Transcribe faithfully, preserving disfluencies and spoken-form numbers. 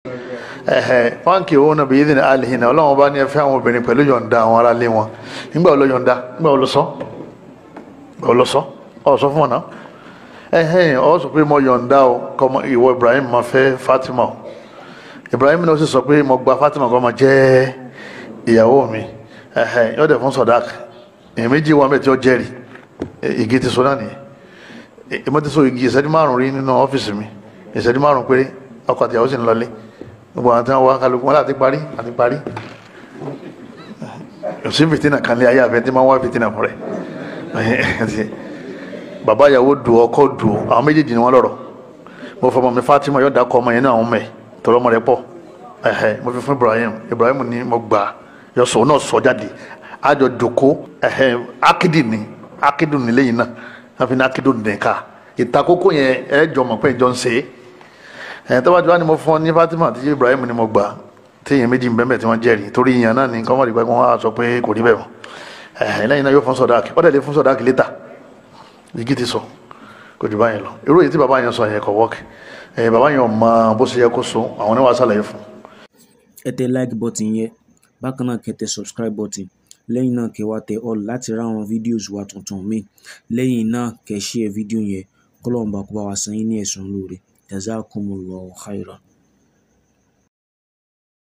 ẹ̀hẹ̀ fáǹkì owó náà bíi ìdíni àlìhìn náà ọlọ́run bá ní ẹ fẹ́ àwọn obìnrin pẹ̀lú yọ̀ǹda àwọn ará ilé wọn nígbà wo ló yọ̀ǹda nígbà wo ló sọ ọ lọ sọ ọ sọ fún wọn náà ẹ̀hẹ̀ ọ sọ pé mo yọ̀ǹda o kọ́mọ ìwọ Ibrahim máa fẹ́ Fatima o Ibrahim náà sì sọ pé mo gba Fatima kọ́ máa jẹ́ ìyàwó mi ẹ̀hẹ̀ yóò dẹ̀ fún sọ̀dáàk èèyàn méjì wà mẹ́tí ó jẹ́rìí igi ti sọ náà nìyẹn èmi ti sọ igi ìṣẹ́jú márùn rí nínú ọ́fíìsì mi ìṣẹ́jú márùn péré ọkọ àti ìyàwó sì ń lọlé gbogbo àwọn tí wọ́n wá kálukú wọn láti parí àti parí kò sí fìtínà kan lé ayé àfẹ́ tí máa ń wá fìtínà fún rẹ̀ bàbá ìyàwó dùn ọkọ dùn àwọn méjèèjì ni wọ́n lọ́rọ̀ mo fọmọ mi Fatima yóò dákọ ọmọ yẹn náà àwọn mẹ́ tọrọ ọmọ rẹ̀ pọ̀ ẹ̀hẹ̀ mo fi fún Ibrahim Ibrahim ní mo gbà yọ sọ náà sọ jáde àjọ jòkó ẹ̀hẹ̀ akídì ni akídì ni lẹ́yìn náà wọ́n fi ní akídì nìka ìtakókò yẹn ẹ̀ jọ mọ̀ pé ìjọ ń ṣe é ẹ̀ tó bá jọ wá ni mo fún ọ ní Fatima àti Ibrahim ni mo gbà tí èèyàn méjì ń bẹ́ẹ̀ tí wọ́n jẹ́rìí torí ìyàn náà ní kọ́mọ̀dé pé wọ́n á sọ pé kò rí bẹ́ẹ̀ mọ́ ẹ̀ lẹ́yìn náà yóò fún sọ̀dáàkì ó dẹ̀ lè fún sọ̀dáàkì létà igi ti sọ kò jù báyìí lọ irú èyí tí bàbá yẹn sọ yẹn kọ̀ wọ́ọ̀kì ẹ̀ bàbá yẹn mọ bó ṣe yẹ kó so àwọn oníwà sàlàyé fún. ẹ tẹ like button yẹn bákan náà kẹ́ tẹ subscribe button lẹ́yìn náà kẹ́ wá tẹ all láti ra àwọn fídíòs wa tuntun míì lẹ́yìn náà kẹ́ share fídíò yẹn kọ́lọ́ọ̀bà kó bá wa san yín ní ẹ̀san lóore. JAZAAKUMU khairan.